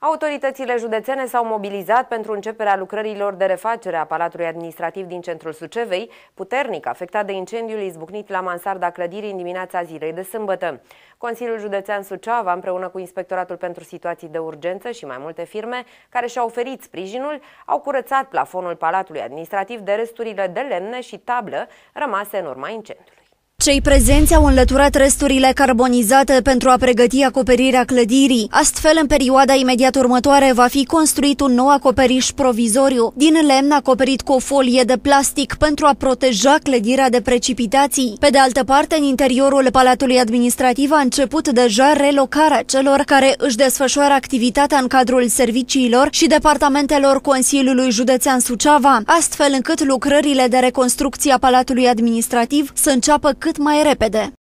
Autoritățile județene s-au mobilizat pentru începerea lucrărilor de refacere a Palatului Administrativ din centrul Sucevei, puternic afectat de incendiul izbucnit la mansarda clădirii în dimineața zilei de sâmbătă. Consiliul Județean Suceava, împreună cu Inspectoratul pentru Situații de Urgență și mai multe firme care și-au oferit sprijinul, au curățat plafonul Palatului Administrativ de resturile de lemne și tablă rămase în urma incendiului. Cei prezenți au înlăturat resturile carbonizate pentru a pregăti acoperirea clădirii. Astfel, în perioada imediat următoare va fi construit un nou acoperiș provizoriu din lemn acoperit cu o folie de plastic pentru a proteja clădirea de precipitații. Pe de altă parte, în interiorul Palatului Administrativ a început deja relocarea celor care își desfășoară activitatea în cadrul serviciilor și departamentelor Consiliului Județean Suceava, astfel încât lucrările de reconstrucție a Palatului Administrativ să înceapă cât mai repede.